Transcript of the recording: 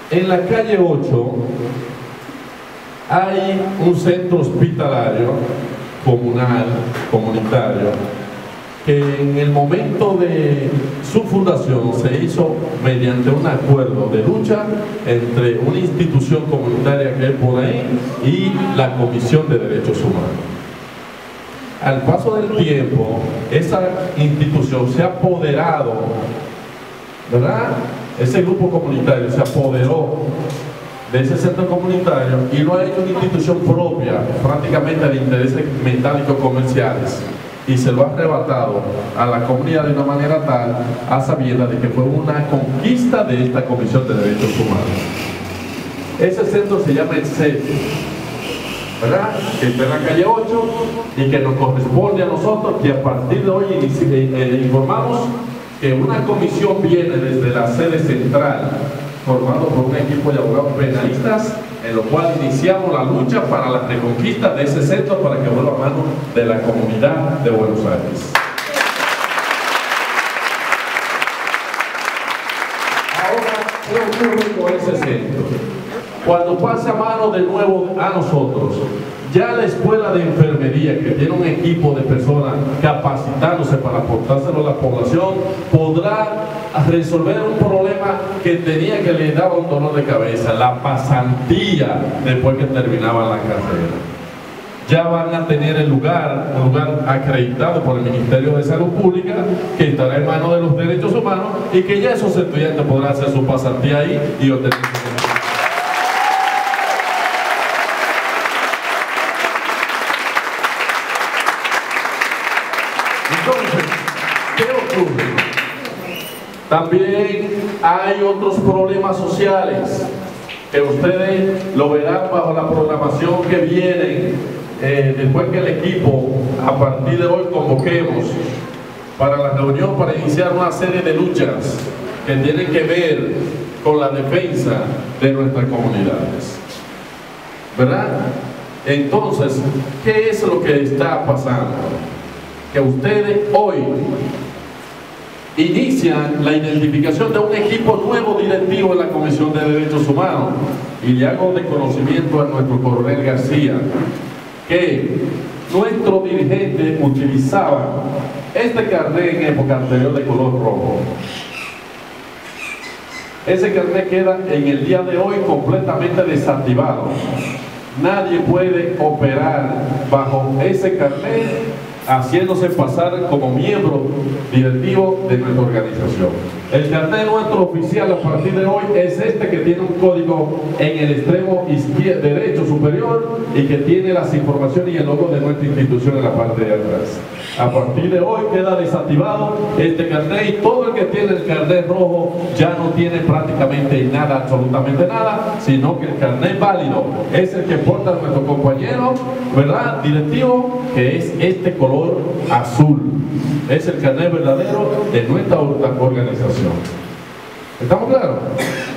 En la calle 8 hay un centro hospitalario comunitario, que en el momento de su fundación se hizo mediante un acuerdo de lucha entre una institución comunitaria que hay por ahí y la Comisión de Derechos Humanos. Al paso del tiempo, esa institución se ha apoderado, ¿verdad? Ese grupo comunitario se apoderó de ese centro comunitario y lo ha hecho una institución propia, prácticamente de intereses metálicos comerciales, y se lo ha arrebatado a la comunidad de una manera tal, a sabiendas de que fue una conquista de esta Comisión de Derechos Humanos. Ese centro se llama el CEP, ¿verdad? Que está en la calle 8 y que nos corresponde a nosotros, que a partir de hoy informamos que una comisión viene desde la sede central, formado por un equipo de abogados penalistas, en lo cual iniciamos la lucha para la reconquista de ese centro para que vuelva a manos de la comunidad de Buenos Aires. Ahora, ¿qué ocurre con ese centro? Cuando pase a manos de nuevo a nosotros, ya la escuela de enfermería, que tiene un equipo de personas capacitándose para aportárselo a la población, podrá resolver un problema que tenía, que le daba un dolor de cabeza, la pasantía después que terminaban la carrera. Ya van a tener un lugar acreditado por el Ministerio de Salud Pública, que estará en manos de los derechos humanos, y que ya esos estudiantes podrán hacer su pasantía ahí y obtener. Entonces, ¿qué ocurre? También hay otros problemas sociales que ustedes lo verán bajo la programación que viene después que el equipo, a partir de hoy, convoquemos para la reunión para iniciar una serie de luchas que tienen que ver con la defensa de nuestras comunidades, ¿verdad? Entonces, ¿qué es lo que está pasando? Que ustedes hoy inician la identificación de un equipo nuevo directivo en la Comisión de Derechos Humanos, y le hago de conocimiento a nuestro coronel García que nuestro dirigente utilizaba este carnet en época anterior de color rojo. Ese carnet queda en el día de hoy completamente desactivado. Nadie puede operar bajo ese carnet haciéndose pasar como miembro directivo de nuestra organización. El carnet nuestro oficial a partir de hoy es este, que tiene un código en el extremo derecho superior y que tiene las informaciones y el logo de nuestra institución en la parte de atrás. A partir de hoy queda desactivado este carnet, y todo el que tiene el carnet rojo ya no tiene prácticamente nada, absolutamente nada, sino que el carnet válido es el que porta nuestro compañero, ¿verdad?, directivo, que es este color azul. Es el carnet verdadero de nuestra organización. ¿Estamos claros?